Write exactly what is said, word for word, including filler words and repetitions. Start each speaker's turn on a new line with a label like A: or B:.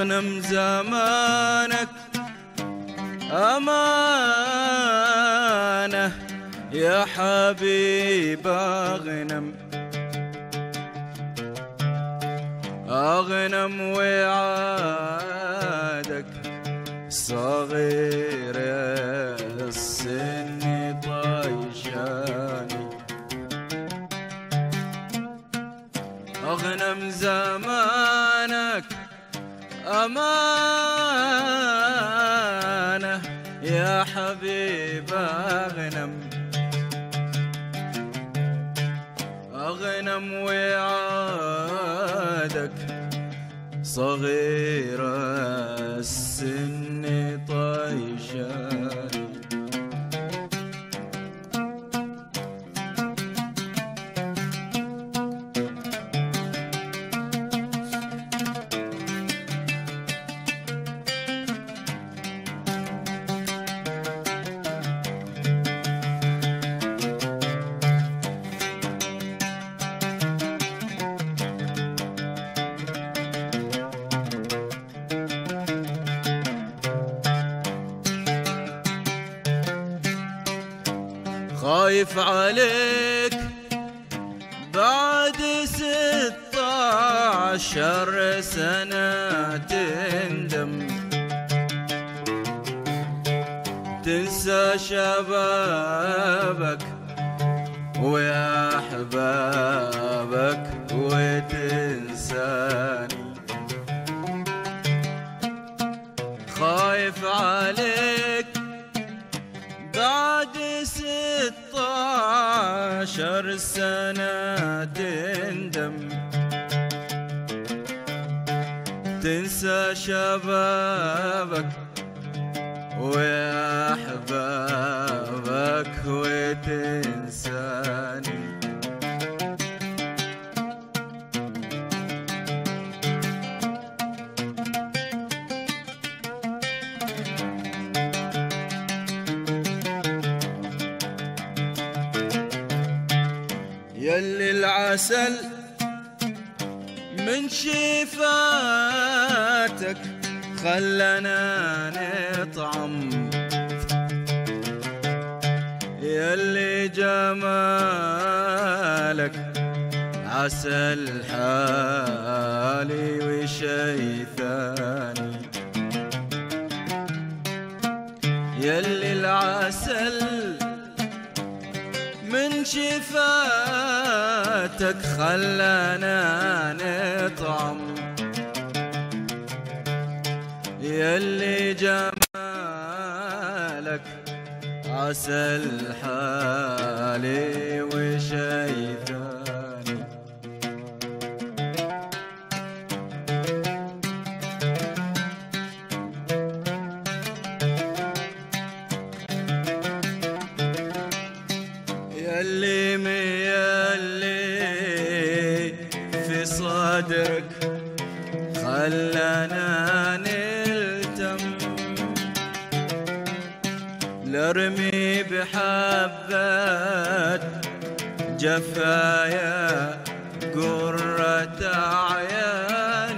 A: أغنم زمانك أمانة يا حبيب أغنم، أغنم وعادك صغير السن طيشاني، أغنم زمانك أمانة يا حبيب أغنم، أغنم وعادك صغير السن طيشاني. خايف عليك بعد ستة عشر سنة تندم، تنسى شبابك ويا أحبابك وتنساني. خايف عليك بعد ستة عشر سنة تندم، تنسى شبابك ويا أحبابك وتنساني. يلي العسل من شفاتك خلنا نطعم، يلي جمالك عسل حالي وشي ثاني، يلي العسل من شفاتك خلنا نطعم، يلي جمالك عسل حالي وشي ثاني. يلي ميلي في صدرك خلنا نلتم، لارمي بحبات جفايا قرة عيان،